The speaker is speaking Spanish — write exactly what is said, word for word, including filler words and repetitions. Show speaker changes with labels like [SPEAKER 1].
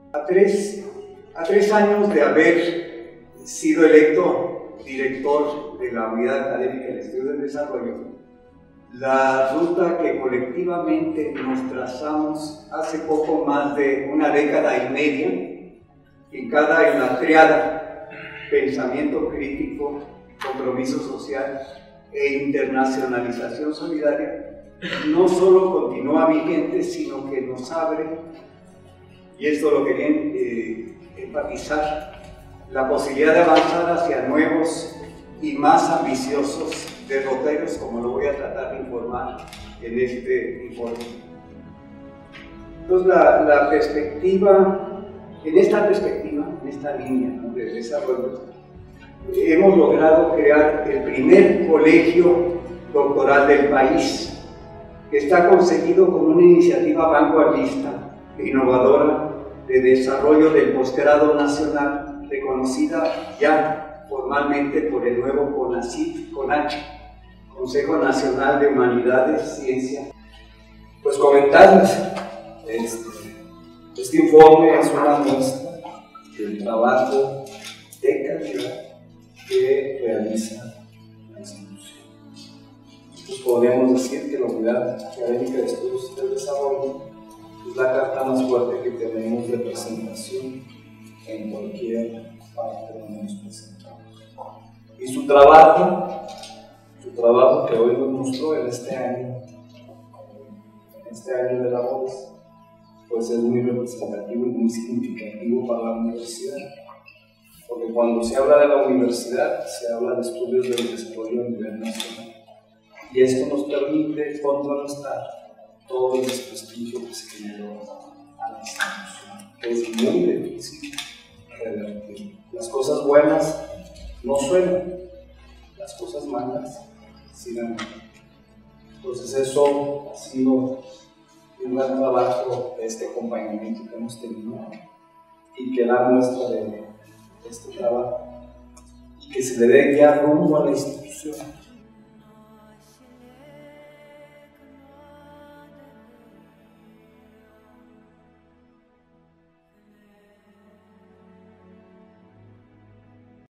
[SPEAKER 1] A tres, a tres años de haber sido electo director de la Unidad Académica del Estudio del Desarrollo, la ruta que colectivamente nos trazamos hace poco más de una década y media, fincada en la triada pensamiento crítico, compromiso social e internacionalización solidaria, no solo continúa vigente, sino que nos abre, y esto lo quería eh, enfatizar, la posibilidad de avanzar hacia nuevos y más ambiciosos derroteros, como lo voy a tratar de informar en este informe. Entonces, la, la perspectiva, en esta perspectiva, en esta línea, ¿no?, de desarrollo, hemos logrado crear el primer colegio doctoral del país, que está concebido como una iniciativa vanguardista e innovadora de desarrollo del posgrado nacional, reconocida ya formalmente por el nuevo CONACYT, CONACHI, Consejo Nacional de Humanidades, Ciencia.
[SPEAKER 2] Pues comentarles, este, este informe es una muestra del trabajo de calidad que realiza la institución. Pues podríamos decir que la Unidad Académica de Estudios del Desarrollo es la carta más fuerte que tenemos de presentación en cualquier parte donde nos presentamos. Y su trabajo, su trabajo que hoy nos mostró en este año, en este año de labores, pues es muy representativo y muy significativo para la universidad. Porque cuando se habla de la universidad, se habla de estudios del desarrollo a nivel nacional. Y esto nos permite contrarrestar todo el desprestigio que se generó a la institución, que es muy difícil revertir. Las cosas buenas no suenan, las cosas malas sí dan. Entonces eso ha sido un gran trabajo de este acompañamiento que hemos tenido y que da muestra de este trabajo y que se le dé ya rumbo a la institución.